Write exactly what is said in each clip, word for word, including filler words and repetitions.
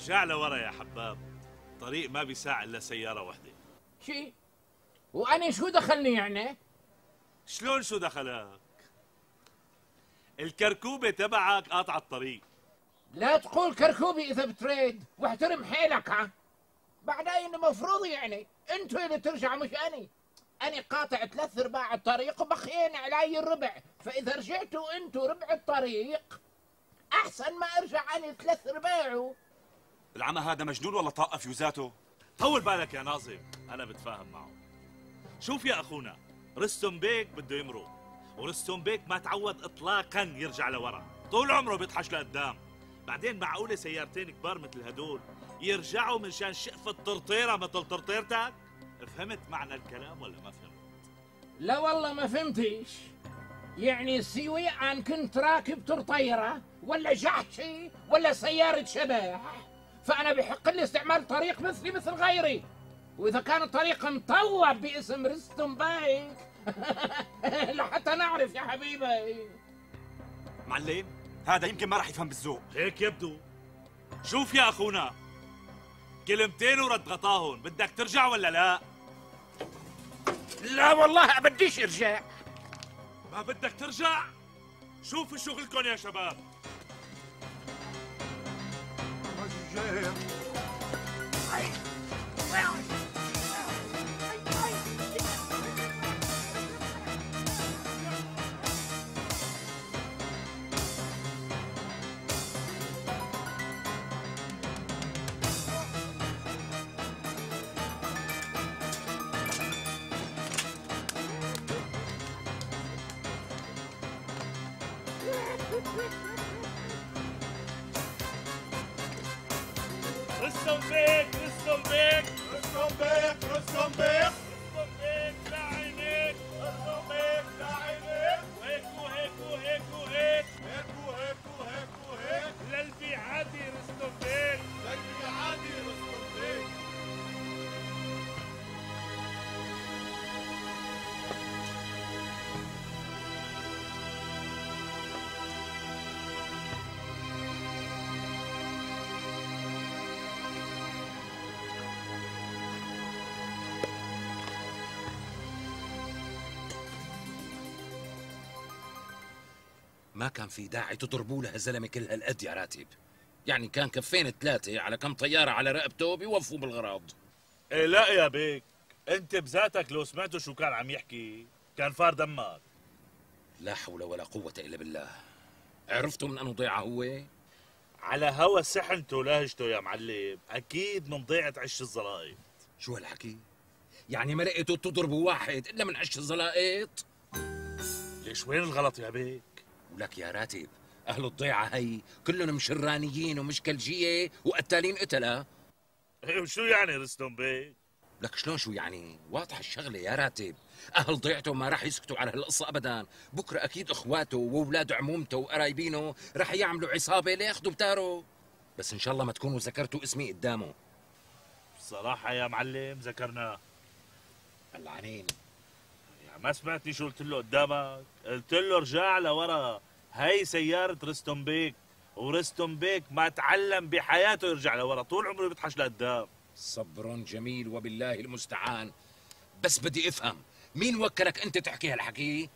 ارجع لورا يا حباب، طريق ما بيساع الا سياره وحده. شي؟ وأنا شو دخلني يعني؟ شلون شو دخلك؟ الكركوبه تبعك قاطعه الطريق. لا تقول كركوبي إذا بتريد، واحترم حيلك. ها بعدين المفروض يعني انتوا اللي ترجعوا مش أني. أنا قاطع ثلاث أرباع الطريق وبخيين علي الربع، فإذا رجعتوا انتوا ربع الطريق أحسن ما أرجع أنا ثلاث أرباعه. العمى هذا مجنون ولا طاقة فيوزاته؟ طول بالك يا ناظم، أنا بتفاهم معه. شوف يا أخونا، رستم بيك بده يمرق، ورستم بيك ما تعود إطلاقاً يرجع لورا، طول عمره بيطحش لقدام. بعدين معقولة سيارتين كبار مثل هدول يرجعوا من شان شقفة طرطيرة مثل طرطيرتك؟ فهمت معنى الكلام ولا ما فهمت؟ لا والله ما فهمتيش. يعني السيوي أن كنت راكب طرطيرة ولا جحشي ولا سيارة شبح، فأنا بحق لي استعمال طريق مثلي مثل غيري. وإذا كان الطريق مطوب باسم رستم بايك لحتى نعرف يا حبيبي. معلم هذا يمكن ما راح يفهم بالذوق. هيك يبدو. شوف يا أخونا، كلمتين ورد غطاهن، بدك ترجع ولا لا؟ لا والله بديش ارجع. ما بدك ترجع؟ شوفوا شغلكم يا شباب. رستم بيك، رستم بيك، رستم بيك، رستم بيك، رستم بيك لعينيك، رستم بيك لعينيك، وهيك وهيك وهيك وهيك، هيك وهيك وهيك وهيك، للبي عادي رستم بيك، للبي عادي رستم بيك. ما كان في داعي تضربوا له الزلمه كل هالقد يا راتب. يعني كان كفين ثلاثه على كم طياره على رقبته بيوفوا بالغراض. ايه لا يا بيك، انت بذاتك لو سمعتوا شو كان عم يحكي كان فار دمك. لا حول ولا قوه الا بالله. عرفتوا من انه ضيعه هو؟ على هوا سحنته ولهجته يا معلم، اكيد من ضيعه عش الزلائط. شو هالحكي؟ يعني ما لقيتوا تضربوا واحد الا من عش الزلائط؟ ليش وين الغلط يا بيك؟ ولك يا راتب، اهل الضيعه هي كلهم مشرانيين ومشكلجيه وقتالين قتله. ايه وشو يعني رستم بيك؟ لك شلون شو يعني؟ واضحه الشغله يا راتب. اهل ضيعته ما راح يسكتوا على هالقصه ابدا، بكره اكيد اخواته واولاد عمومته وقرايبينه راح يعملوا عصابه لياخذوا بتاره. بس ان شاء الله ما تكونوا ذكرتوا اسمي قدامه. بصراحه يا معلم ذكرناه. العنين. ما سمعتني شو قلت له قدامك؟ قلت له ارجع لورا، هي سيارة رستم بيك، ورستم بيك ما تعلم بحياته يرجع لورا، طول عمره بيطحش لقدام. صبر جميل وبالله المستعان. بس بدي افهم، مين وكلك انت تحكي هالحكي؟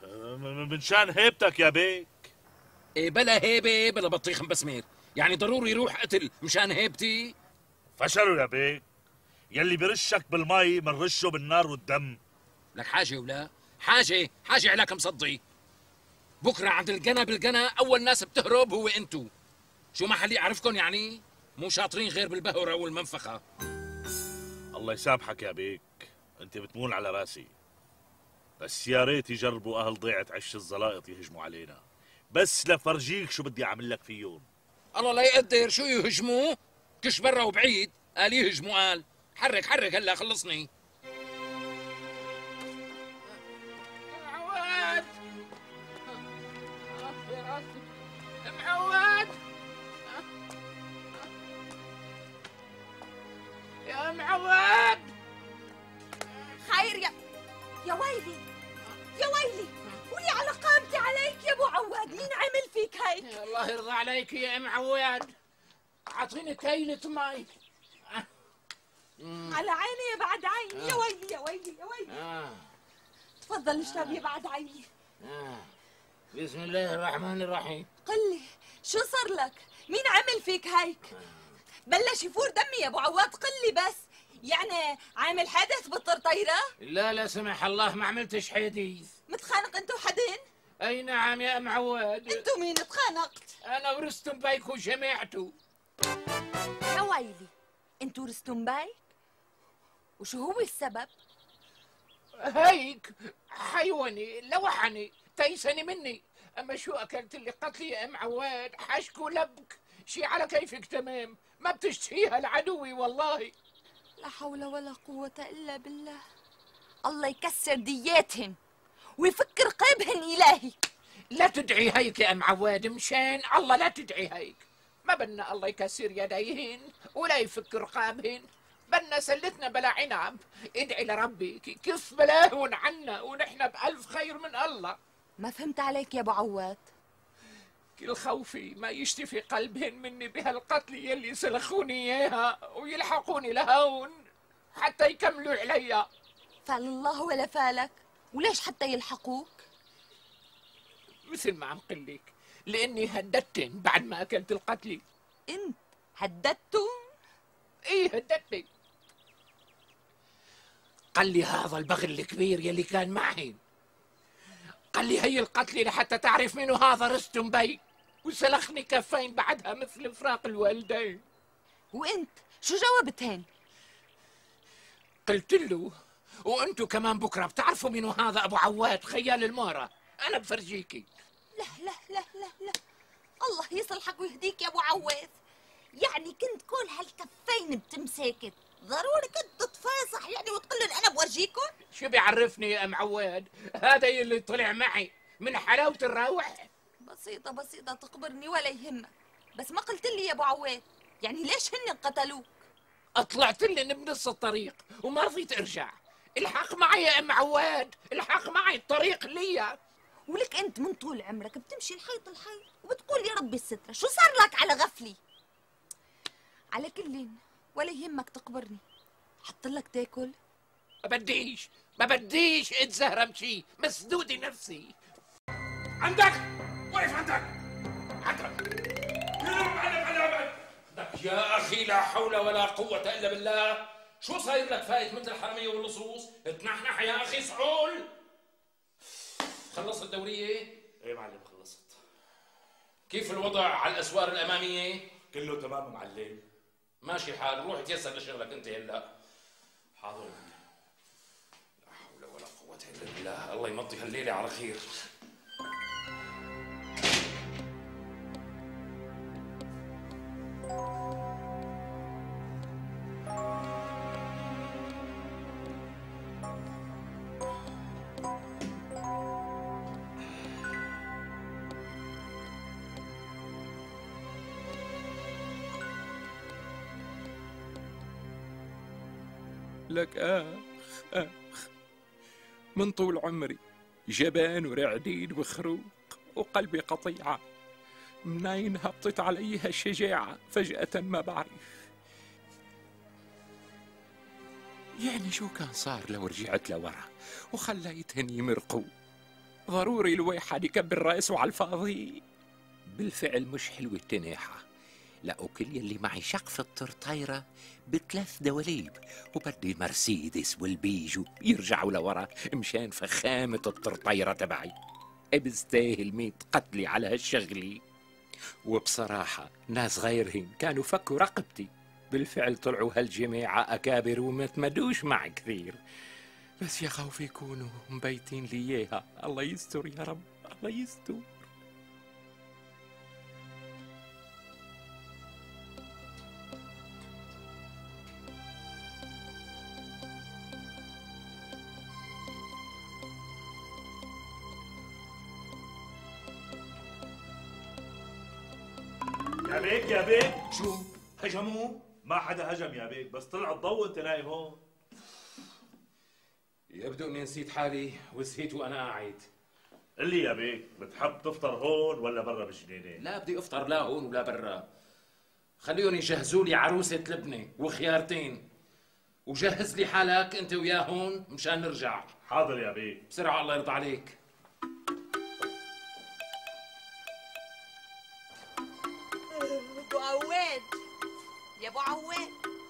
من شان هيبتك يا بيك. ايه بلا هيبه بلا بطيخ مبسمير، يعني ضروري يروح قتل مشان هيبتي؟ فشلوا يا بيك، يلي برشك بالمي منرشه بالنار والدم. لك حاجة ولا حاجة حاجة عليك مصدي. بكرة عند القنا بالقنا أول ناس بتهرب هو أنتو. شو ما حد يعرفكن يعني؟ مو شاطرين غير بالبهرة والمنفخة. الله يسامحك يا بيك، أنت بتمون على راسي، بس يا ريت يجربوا أهل ضيعة عش الزلائط يهجموا علينا، بس لفرجيك شو بدي أعمل لك فيهم. الله لا يقدر شو يهجموا؟ كش برا وبعيد، قال يهجموا قال. حرك حرك هلا خلصني. معود يا معود. خير يا يا ويلي يا ويلي، ولي على قامتي عليك يا ابو عواد، مين عمل فيك هيك؟ الله يرضى عليك يا معود. اعطيني كيلة مي. على عيني يا بعد عيني. يا ويلي يا ويلي يا ويلي. آه. تفضل اشرب يا بعد عيني. آه. بسم الله الرحمن الرحيم. قل لي شو صار لك؟ مين عمل فيك هيك؟ بلش يفور دمي يا ابو عواد. قل لي بس، يعني عامل حادث بالطرطيرة؟ لا لا سمح الله ما عملتش حديث. متخانق انت وحدين؟ اي نعم يا ام عواد. انتو مين تخانقت؟ انا ورستم بايك وجماعته. يا ويلي، انتو رستم بايك؟ وشو هو السبب؟ هيك حيوني لوحني تيسني مني. اما شو اكلت اللي قتلي يا ام عواد؟ حشك ولبك شي على كيفك تمام، ما بتشتهيها لعدوي والله. لا حول ولا قوة الا بالله. الله يكسر دياتهن ويفك رقابهن الهي. لا تدعي هيك يا ام عواد، مشان الله لا تدعي هيك. ما بدنا الله يكسر يديهن ولا يفك رقابهن، بدنا سلتنا بلا عنب. ادعي لربي كيف بلاهن عنا ونحن بألف خير من الله. ما فهمت عليك يا ابو عواد. كل خوفي ما يشتفي قلبهن مني بهالقتل يلي سلخوني اياها ويلحقوني لهون حتى يكملوا عليا. فعل الله ولا فالك. وليش حتى يلحقوك؟ مثل ما عم قلك، لاني هددتن بعد ما اكلت القتل. انت هددتهم؟ ايه هددتن. قال لي هذا البغل الكبير يلي كان معي، قال لي هي القتلة لحتى تعرف منو هذا رستم بي، وسلخني كفين بعدها مثل فراق الوالدين. وانت شو جاوبتهن؟ قلت له وانتو كمان بكره بتعرفوا منو هذا ابو عواد خيال المارة، انا بفرجيكي. لا لا لا لا لا، الله يصلحك ويهديك يا ابو عواد. يعني كنت كل هالكفين بتمسكت، ضروري كنت تتفاصح يعني وتقول لهم انا بورجيكم؟ شو بيعرفني يا ام عواد؟ هذا اللي طلع معي من حلاوة الروح. بسيطة بسيطة تقبرني ولا يهمك، بس ما قلت لي يا ابو عواد يعني ليش هن قتلوك؟ اطلعت لن بنص الطريق وما رضيت ارجع. الحق معي يا ام عواد، الحق معي، الطريق ليا. ولك انت من طول عمرك بتمشي الحيط الحيط وبتقول يا ربي السترة، شو صار لك على غفلي؟ على كل ولا يهمك تقبرني. حط لك تاكل؟ ما بديش ما بديش اتزهرم شي، مسدودي نفسي. عندك وقف عندك عندك عندك يا اخي. لا حول ولا قوة الا بالله. شو صاير لك فايت مثل الحرامية واللصوص؟ اتنحنح يا اخي صعول. خلصت الدورية؟ ايه معلم خلصت. كيف الوضع على الاسوار الامامية؟ كله تمام معلم. ماشي الحال، روح تيسر لشغلك انت هلا. حاضر. لا حول ولا قوة الا بالله. الله يمضي هالليلة على خير. لك آخ آخ من طول عمري جبان ورعديد وخروق وقلبي قطيعة. منين هبطت علي هالشجاعة فجأة ما بعرف. يعني شو كان صار لو رجعت لورا وخليتهن يمرقوا؟ ضروري الواحد يكبر راسه على الفاضي. بالفعل مش حلوة التناحة. لقوا كل يلي معي شقف الطرطيرة بثلاث دواليب، وبدي المرسيدس والبيجو يرجعوا لورا مشان فخامة الطرطيرة تبعي. بستاهل ميت قتلي على هالشغلي. وبصراحة ناس غيرهم كانوا فكوا رقبتي. بالفعل طلعوا هالجماعة أكابر وما تمدوش معي كثير، بس يا خوفي يكونوا مبيتين لي إياها. الله يستر يا رب، الله يستر. يا بيك يا بيك. شو؟ هجموه؟ ما حدا هجم يا بيك، بس طلع الضوء وانت نايم هون. يبدو اني نسيت حالي وسهيت وانا قاعد. قل لي يا بيك، بتحب تفطر هون ولا برا بالجنينه؟ لا بدي افطر لا هون ولا برا. خليهم يجهزوا لي عروسة لبنة وخيارتين، وجهز لي حالك انت وياهون مشان نرجع. حاضر يا بيه. بسرعة الله يرضى عليك. ابو عواد، يا ابو عواد،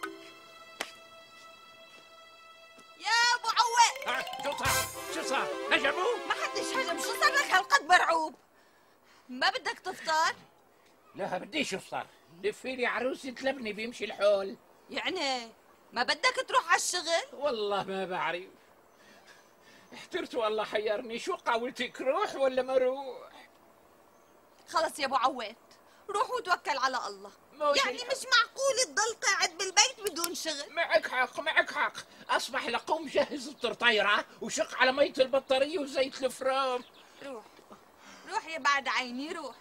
يا ابو عواد. شو صار؟ شو صار؟ هجموه؟ ما حدش هجم، شو صار لك هالقد مرعوب؟ ما بدك تفطر؟ لا بديش افطر، لفي لي عروسة لبنة بيمشي الحول. يعني ما بدك تروح على الشغل؟ والله ما بعرف، احترت والله حيرني. شو قاولتك، روح ولا ما روح؟ خلص يا ابو عواد، روح وتوكل على الله. موجي. يعني مش معقول تضل قاعد بالبيت بدون شغل. معك حق معك حق، اصبح لقوم جهز الطرطيرة وشق على مية البطارية وزيت الفرام. روح روح يا بعد عيني، روح.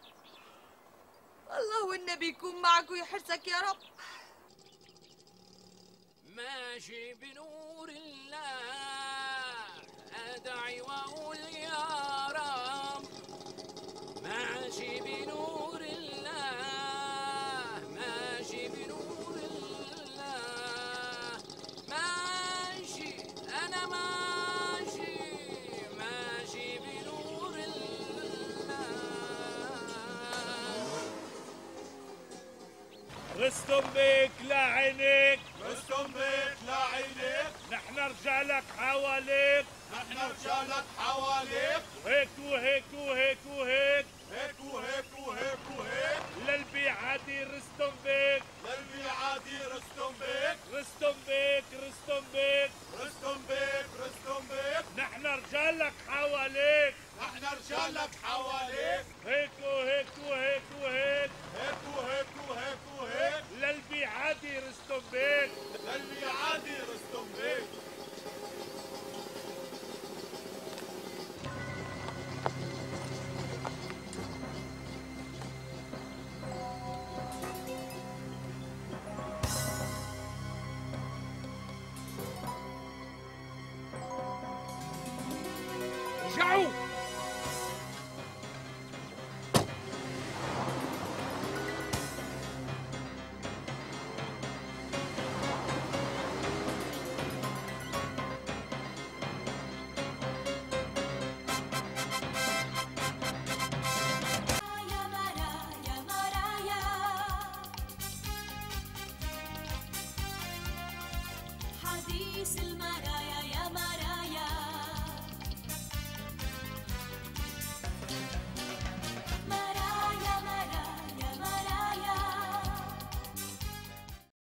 الله والنبي يكون معك ويحرسك يا رب. ماشي بنور الله أدعي وأقول يا رب، ماشي بنور الله، ماشي بنور الله، ماشي أنا ماشي، ماشي بنور الله. رستم بيك لعينيك، رستم بيك لعينيك، نحن رجالك حواليك، نحن رجالك حواليك، وهيك وهيك وهيك وهيك هيك وهيك وهيك وهيك، للبيعادي رستم بيك، للميعادي رستم بيك، رستم بيك رستم بيك رستم بيك رستم بيك، نحن رجالك حواليك، نحن رجالك حواليك، هيك وهيك وهيك وهيك هيك وهيك وهيك وهيك، للبيعادي رستم بيك، للميعادي رستم